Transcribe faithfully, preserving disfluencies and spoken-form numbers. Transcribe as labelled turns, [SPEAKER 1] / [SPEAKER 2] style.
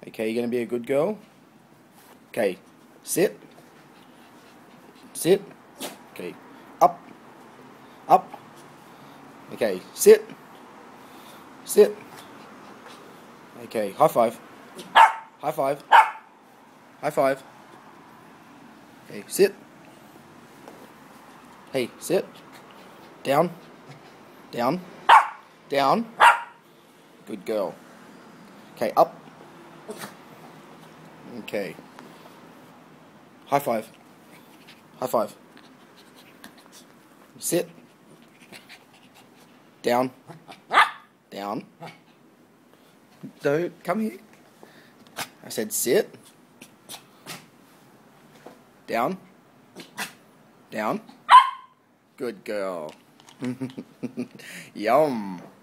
[SPEAKER 1] Okay, you're going to be a good girl. Okay, sit. Sit. Okay, up. Up. Okay, sit. Sit. Okay, high five. High five. High five. Okay, sit. Hey, sit. Down. Down. Down. Good girl. Okay, up. Okay. High five. High five. Sit. Down. Down. Don't come here. I said sit. Down. Down. Good girl. Yum.